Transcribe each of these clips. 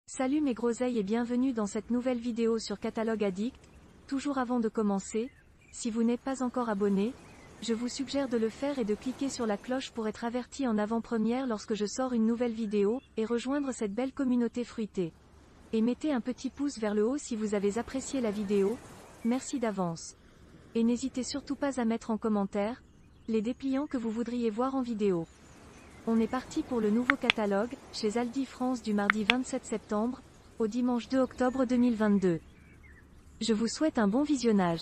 Salut mes groseilles et bienvenue dans cette nouvelle vidéo sur Catalogue Addict. Toujours avant de commencer, si vous n'êtes pas encore abonné, je vous suggère de le faire et de cliquer sur la cloche pour être averti en avant-première lorsque je sors une nouvelle vidéo, et rejoindre cette belle communauté fruitée. Et mettez un petit pouce vers le haut si vous avez apprécié la vidéo, merci d'avance. Et n'hésitez surtout pas à mettre en commentaire les dépliants que vous voudriez voir en vidéo. On est parti pour le nouveau catalogue, chez Aldi France du mardi 27 septembre, au dimanche 2 octobre 2022. Je vous souhaite un bon visionnage.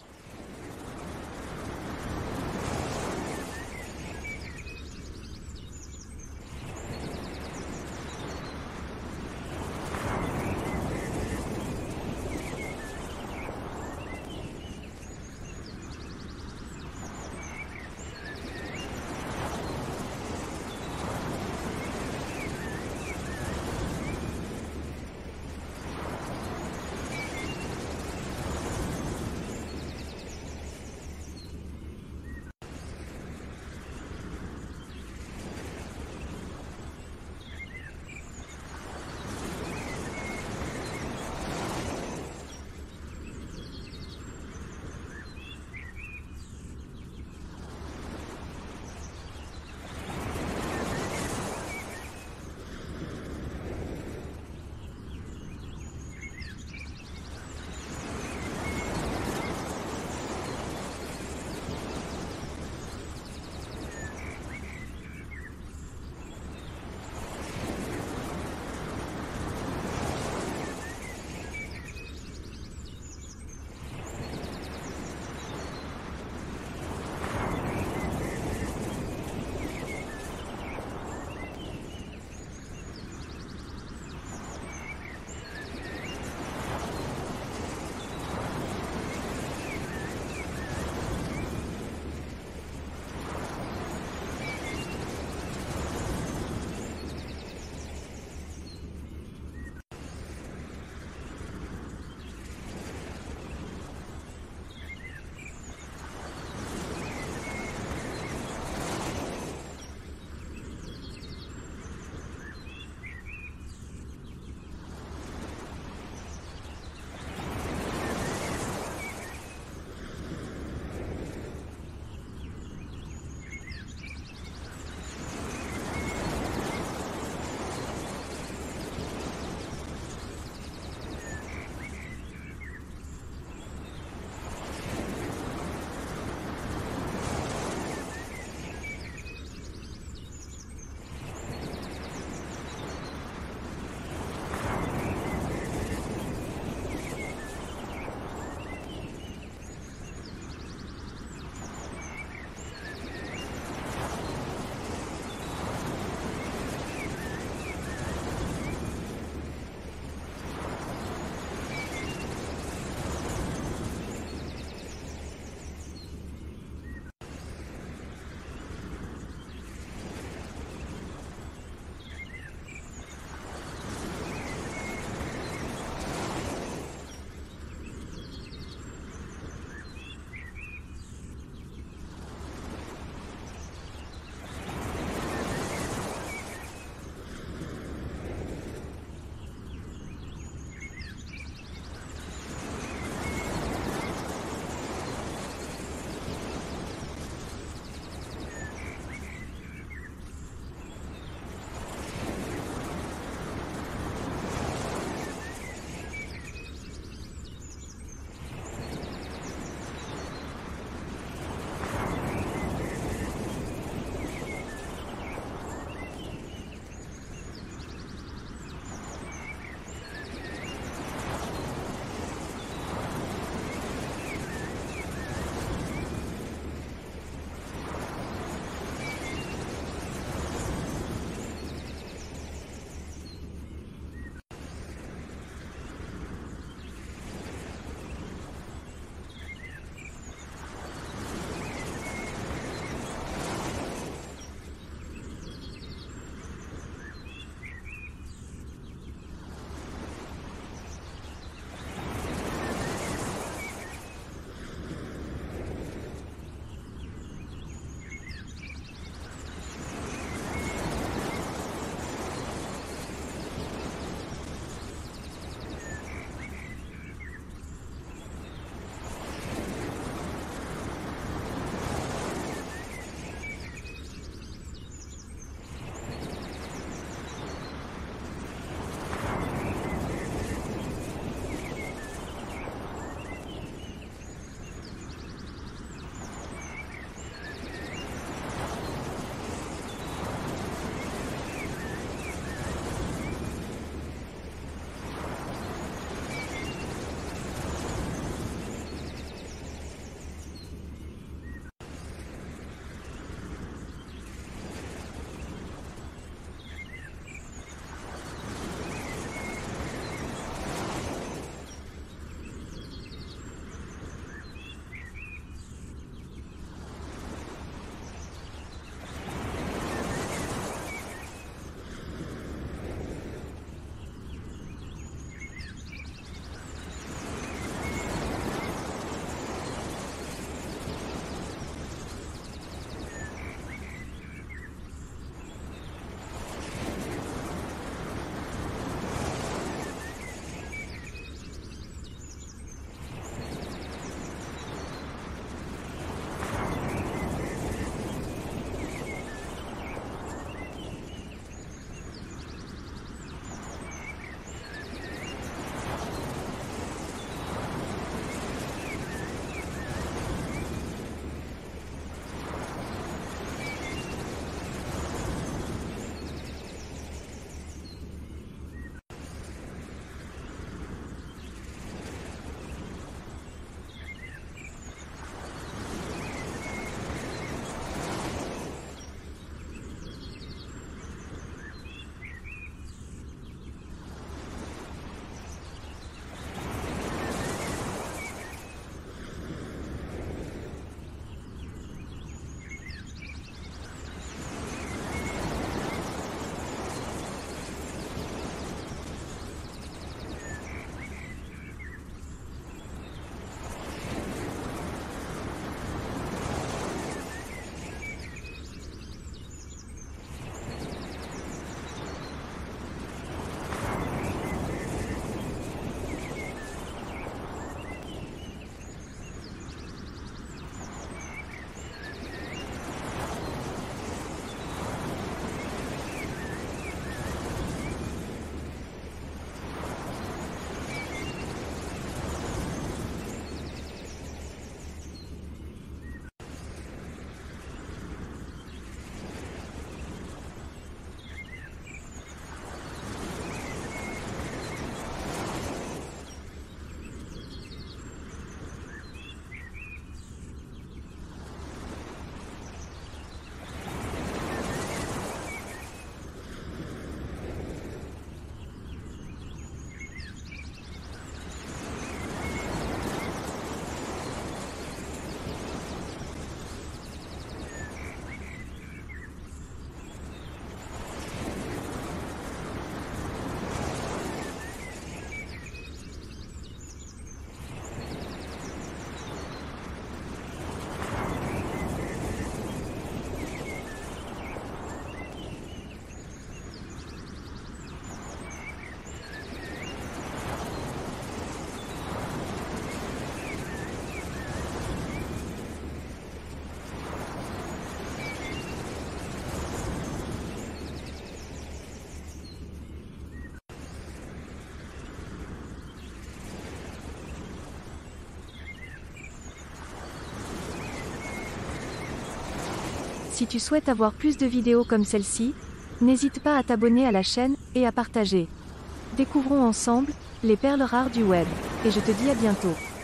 Si tu souhaites avoir plus de vidéos comme celle-ci, n'hésite pas à t'abonner à la chaîne, et à partager. Découvrons ensemble, les perles rares du web. Et je te dis à bientôt.